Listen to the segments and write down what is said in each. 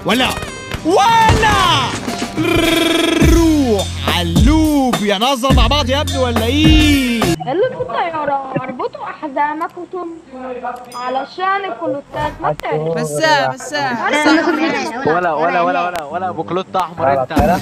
ولا روح علوب يا نظر مع بعض يا ابني ولا ايه؟ اللي في الطيارة اربطوا أحزامكم علشان الكلوتات ما تعرف. بس ولا ابو كلوت احمر انت.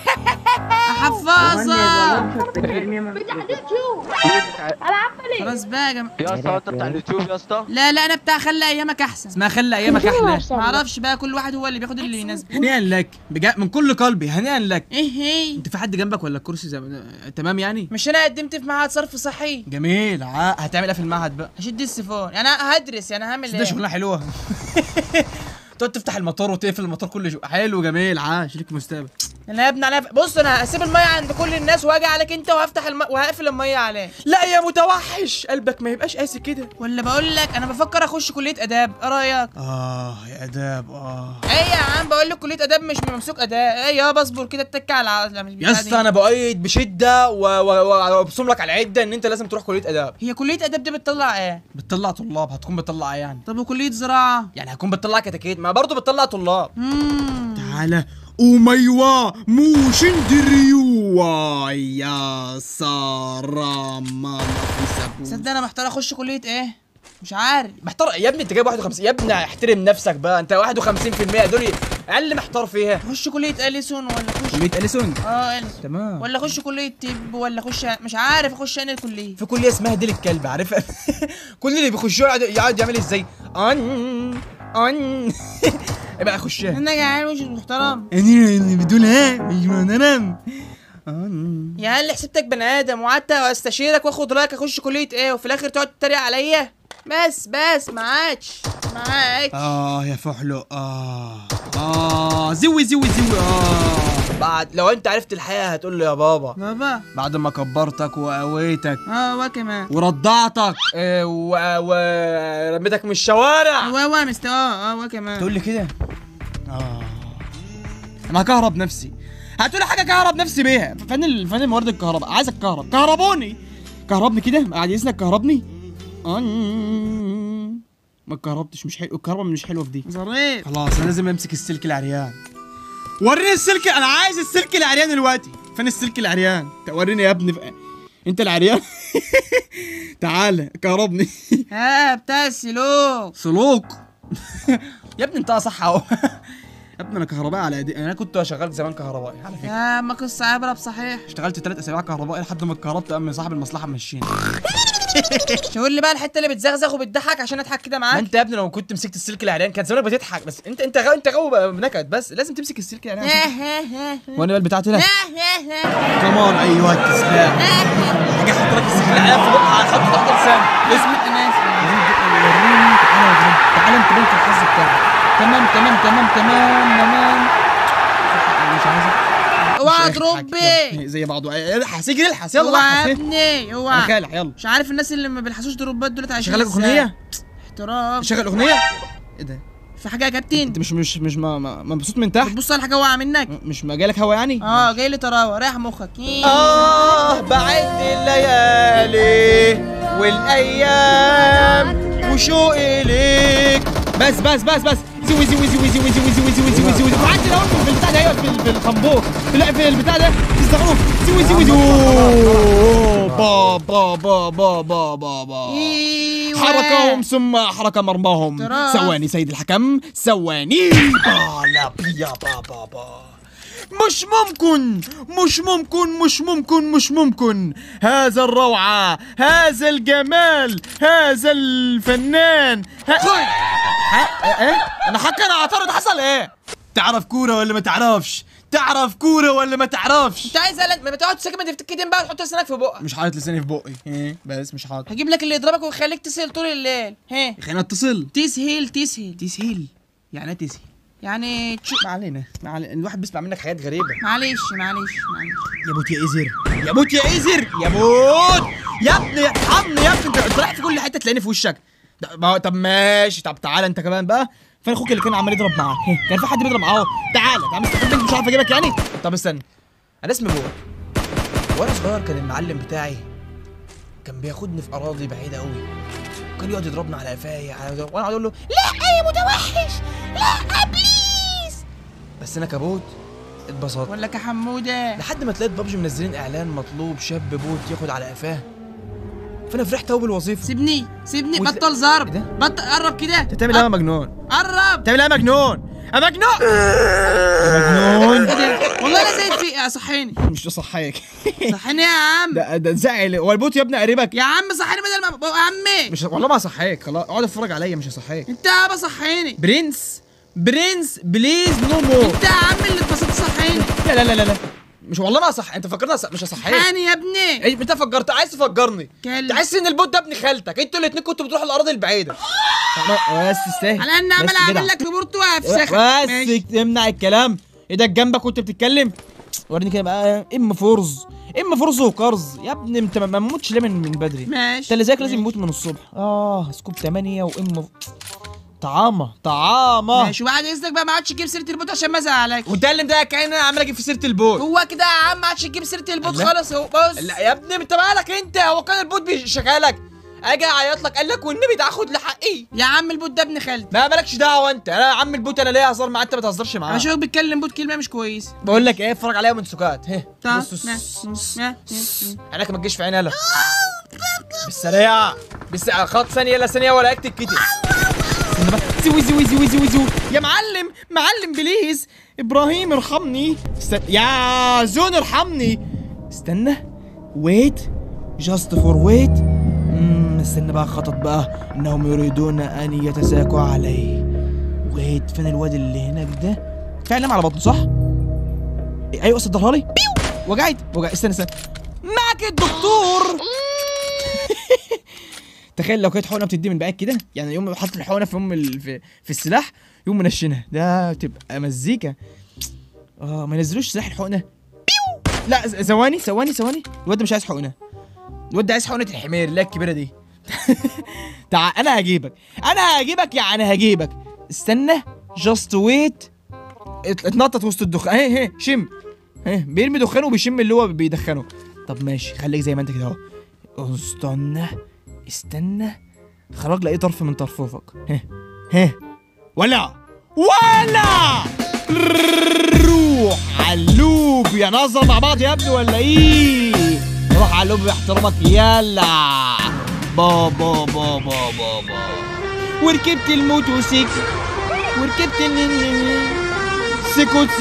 حفاظة بتاع اليوتيوب ألعب ليه؟ خلاص بقى يا جماعة. يا اسطى انت بتاع اليوتيوب يا اسطى؟ لا انا بتاع خلي ايامك احسن. اسمها خلي ايامك احلى. معرفش بقى، كل واحد هو اللي بياخد اللي يناسبه. هنيئا لك من كل قلبي، هنيئا لك. ايه هي؟ انت في حد جنبك ولا الكرسي تمام يعني؟ مش انا قدمت في معهد صرف صحي؟ جميل. هتعمل ايه في المعهد بقى؟ هشد السيفون، انا هدرس يعني هعمل ده ايه؟ شغلانه حلوه. تقعد تفتح الموتور وتقفل الموتور كل شويه. حلو جميل. عاش ليك مستقبل. انا يا ابني بص، انا هسيب الميه عند كل الناس واجي عليك انت وهفتح وهقفل الميه عليك. لا يا متوحش، قلبك ما يبقاش قاسي كده. ولا بقول لك انا بفكر اخش كليه اداب، ايه رايك؟ يا اداب. ايه يا عم، بقول لك كليه اداب مش ممسوك اداب. ايه يابا اصبر كده اتك على يا اسطى انا بؤيد بشده وابصم لك على العده ان انت لازم تروح كليه اداب. هي كليه اداب دي بتطلع ايه؟ بتطلع طلاب. هتكون بتطلع ايه يعني؟ طب وكليه زراعه؟ يعني هتكون بتطلع كتاكيت، ما برضه بتطلع طلاب. تعالى أميوا موشندريوا يا سارة. صدق انا محتار اخش كليه ايه؟ مش عارف. محتار يا ابني. انت جايب 51 يا ابني. احترم نفسك بقى. انت 51% دول اقل محتار فيها. اخش كليه اليسون ولا اخش كلية أليسون. اليسون تمام. ولا اخش كليه طب ولا اخش مش عارف اخش انا الكليه. في كلية اسمها ديل الكلب، عارفها؟ كل اللي بيخشوا يقعد يعمل ازاي؟ بقى اخشها. انا جعان مش محترم. اللي بدونها مش منام. يا هل حسبتك بني ادم وقعدت استشيرك واخد رايك اخش كليه ايه وفي الاخر تقعد تتريق عليا؟ بس ما عادش يا فحلو. زوي بعد لو انت عرفت الحقيقة هتقول له يا بابا بعد ما كبرتك وقويتك وكمان ورضعتك ورميتك من الشوارع وكمان تقول لي كده. انا هكهرب نفسي. هتقولي حاجه كهرب نفسي بيها. فن موارد الكهرباء. عايزك كهربوني. كهربني كده بعد اذنك. كهربني. ما اتكهربتش. مش حلو الكهرباء. مش حلوه في دي. ظريف. خلاص انا لازم امسك السلك العريان. وريني السلك. انا عايز السلك العريان دلوقتي. فين السلك العريان؟ وريني يا ابني. انت العريان. تعالى كهربني. بتاع السلوك. يا ابني انت صح اهو. يا ابني انا كهربائي على ايدي. انا كنت شغال زمان كهربائي على فكره. يا ما قصه عبره بصحيح. اشتغلت 3 اسابيع كهربائي لحد ما اتكهربت. قام صاحب المصلحه مشيني. شاور لي بقى الحته اللي بتزغزغ وبتضحك عشان اضحك كده معاك. ما انت يا ابني لو كنت مسكت السلك العريان كان زمانك بتضحك. بس انت غاوي بنكد. بس لازم تمسك السلك العريان. وانا بقى بتاعتي لا كمان. ايوه تسلم. حاجه احط لك السلك العريان في بقها. هحط تحت لساني. اسمك انا تعالى انت بنت الحظ بتاعك. تمام مش عايزك. اوعى دروبي زي بعضه. الحس يجري. الحس يلا. اوعى يا ابني اوعى. خالع يلا. مش عارف الناس اللي ما بيلحسوش دروبات دولت عايشين شغالك اغنيه. احترام. شغل اغنيه. ايه ده؟ في حاجه يا كابتن؟ انت مش مبسوط من تحت؟ بتبص على حاجه واقعه منك؟ مش جايلك هوا يعني؟ جاي لي طراوه رايح مخك. بعد الليالي والايام وشوقي ليك. بس زوي وعدي الاول في البتاع ده. ايوه في الخنبوق. لا في البتاع ده تستغلوه. زوي با حركهم ثم حركة مرماهم. ثواني سيد الحكم ثواني. يا بابا مش ممكن. هذا الروعة. هذا الجمال. هذا الفنان. ايه انا اعترض. حصل ايه؟ تعرف كورة ولا ما تعرفش؟ انت عايز ما تقعد ساكت ما تفتكتين بقى وتحط لسانك في بقك. مش حاطط لساني في بقي. بس مش حاطط. هجيب لك اللي يضربك ويخليك تسهل طول الليل. خلينا اتصل. تسهيل يعني ايه تسهيل؟ يعني ما علينا. الواحد بيسمع منك حاجات غريبة. معلش يا بوت يا ايزر. يا ابني ارحمني يا ابني. انت رايح في كل حتة تلاقيني في وشك. طب ماشي. طب تعالى انت كمان بقى. فين اخوك اللي كان عمال يضرب معاك؟ كان في حد بيضرب معاه. تعالى مستخبي. مش عارف اجيبك يعني. طب استنى. انا اسمي بور. وانا صغير كان المعلم بتاعي كان بياخدني في اراضي بعيده قوي. كان يقعد يضربنا على قفايا وانا اقعد اقول له لا يا متوحش. لا بليز. بس انا كبوت اتبسطت. بقول لك يا حموده، لحد ما تلاقيت بابجي منزلين اعلان مطلوب شاب بوت ياخد على قفاه، فانا فرحت قوي بالوظيفه. سيبني بطل ضرب. إيه ده؟ بطل قرب كده. انت بتعمل ايه يا مجنون؟ قرب. بتعمل ايه يا مجنون؟ يا مجنون يا مجنون. والله انا زيد في صحيني. مش تصحيك. صحيني يا عم. ده زعل. هو البوت يا ابني قريبك؟ يا عم صحيني بدل ما يا عمي. مش والله ما هصحيك، خلاص اقعد اتفرج عليا مش هصحيك. انت يابا صحيني. برنس بليز نو مور. انت يا عم اللي اتبسطت صحيني. لا مش والله ما صح. انت فكرتني مش هصحيك. صحيني يا ابني. ايه انت فكرت عايز تفجرني؟ كلب. تحس ان البوت ده ابن خالتك، انتوا الاثنين كنتوا بتروحوا الاراضي البعيده. بس تستاهل. على ان اعمل لك ريبورت وافسخك. بس تمنع الكلام. ايدك جنبك وانت بتتكلم. وريني كده بقى اما فرز وقرز يا ابني. انت ما موتش ليه من بدري؟ ماشي. انت اللي زيك لازم يموت من الصبح. سكوب 8 طعامه ماشي. وبعد اذنك بقى ما عادش تجيب سيره البوت عشان ما ازعلكش. وانت اللي مضايقك كأن انا عمال اجيب في سيره البوت. هو كده يا عم ما عادش تجيب سيره البوت خالص. هو بص. لا يا ابني انت مالك انت؟ هو كان البوت بيشغلك اجي اعيط لك قال لك والنبي تاخد لحقي. يا عم البوت ده ابن خالتي. ما مالكش دعوه انت. انا يا عم البوت انا ليه اهزر معاه؟ انت ما تهزرش معاه. انا شوفك بيتكلم بوت كلمه مش كويسه. بقول لك ايه، اتفرج عليا من سكات. بص. عينك ما تجيش في عيني. يلا بالسريع خط ثانيه لا ثانيه ولا اكتب كتير. زوي يا معلم بليز. ابراهيم ارحمني. يا زون ارحمني. استنى ويت جاست فور ويت. استنى بقى خطط بقى انهم يريدون ان يتساقوا علي. ويت فين الواد اللي هناك ده؟ فعلا على بطنه صح؟ ايوه صدرها لي. وجعت. استنى معك الدكتور. تخيل لو كانت حقنه بتدي من بعيد كده، يعني يوم حاطط الحقنه في السلاح يوم منشنها، ده تبقى مزيكا. ما ينزلوش سلاح الحقنه. لا ثواني الواد ده مش عايز حقنه. الواد ده عايز حقنه الحمير اللي هي الكبيره دي. تعال انا هجيبك يعني هجيبك. استنى جاست ويت. اتنطط وسط الدخان. اهي شم. بيرمي دخانه وبيشم اللي هو بيدخنه. طب ماشي خليك زي ما انت كده اهو. استنى خرج لقيت طرف من طرفوفك. ولا روح علوب يا نظر مع بعض يا ابني ولا ايه؟ روح علوب باحترامك. يلا بابا وركبت الموتوسيكل وركبت سكوت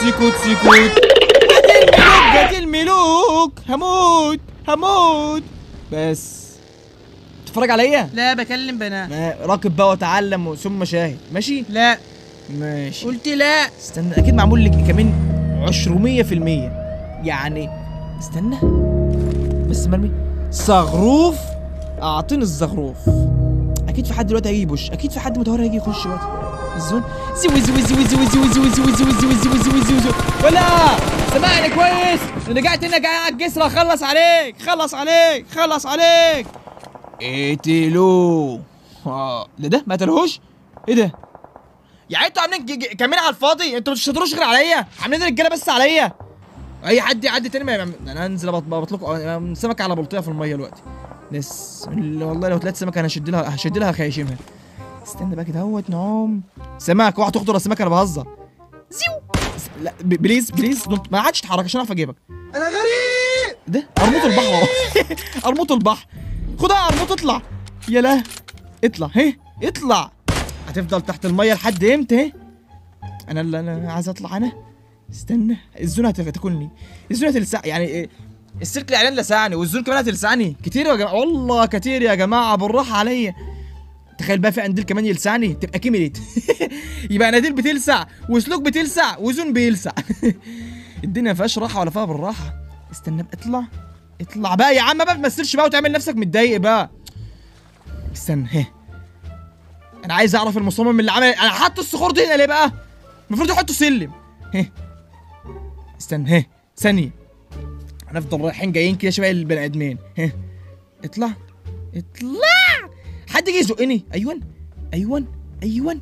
جات الملوك. هموت بس. تتفرج عليا؟ لا بكلم بنات. راكب بقى واتعلم ثم شاهد. ماشي؟ لا ماشي. قلت لا. استنى اكيد معمول لك كمان 200% يعني. استنى بس مرمي صغروف. اعطيني الزغروف. اكيد في حد دلوقتي هيجي يبوش، اكيد في حد متهور هيجي يخش دلوقتي. الزون زوي ولا سمعني كويس. رجعت هنا جاي على الجسر. خلص عليك. اقتلوه. ده ما قتلهوش. ايه ده؟ يعني انتوا عاملين كمان على الفاضي. انتوا مش هتشتروش غير عليا. عاملين رجاله بس عليا. اي حد يعدي تاني انا هنزل بطلق سمكه على بلطيه في الميه دلوقتي. والله لو طلعت سمكه انا هشد لها خياشمها. استنى بقى كده اهوت نعوم. سمك اوعى تخضر السمكه انا بهزر. لا بليز ما عادش تتحرك عشان اعرف اجيبك. انا غريب. ده ارموط البحر. ارموط البحر. خدها ارموط. اطلع يلا اطلع. هتفضل تحت الميه لحد امتى؟ انا عايز اطلع. انا استنى الزونه هتاكلني. الزونه هتلسع يعني. السلك الاعلان لسعني والزون كمان هتلسعني. كتير يا جماعه والله كتير يا جماعه بالراحه عليا. تخيل بقى في قنديل كمان يلسعني تبقى كيميليت. يبقى قناديل بتلسع وسلوك بتلسع وزون بيلسع. الدنيا ما فيهاش راحه ولا فيها بالراحه. استنى بقى اطلع بقى يا عم بقى. ما تمثلش بقى وتعمل نفسك متضايق بقى. استنى انا عايز اعرف المصمم اللي عمل. انا حاطط الصخور دي هنا ليه بقى؟ المفروض يحطوا سلم. استنى ثانيه. هنفضل رايحين جايين كده شبه البني ادمين. اطلع حد يجي يزقني. ايوه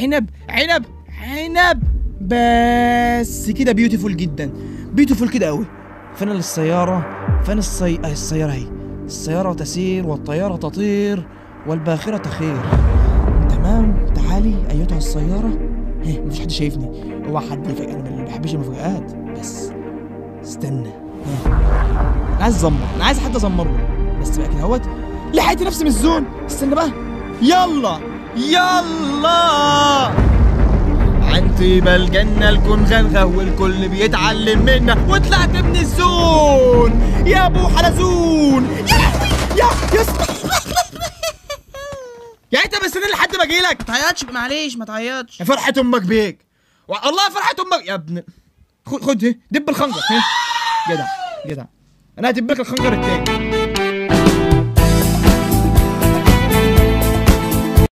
عنب بس كده. بيوتيفول جدا. بيوتيفول كده قوي. فين السياره؟ فين السياره اهي. السياره تسير والطياره تطير والباخره تخير. تمام تعالي ايتها السياره. مفيش حد شايفني، اوعى حد يفاجئ، انا ما بحبش المفاجآت. بس استنى، انا عايز ازمر، انا عايز حد ازمره، بس بقى كده اهوت لحقت نفسي من الزون. استنى بقى، يلا يلا عن طيبة الجنة الكون غنغة والكل بيتعلم منا، وطلعت من الزون يا ابو حلزون. يا لهوي يا يا انت مستني لحد ما اجيلك؟ ما تعيطش معلش، ما تعيطش. يا فرحة امك بيك، والله فرحة امك يا ابن. خد دب الخنجر. جدع جدع، انا هدب لك الخنجر التاني.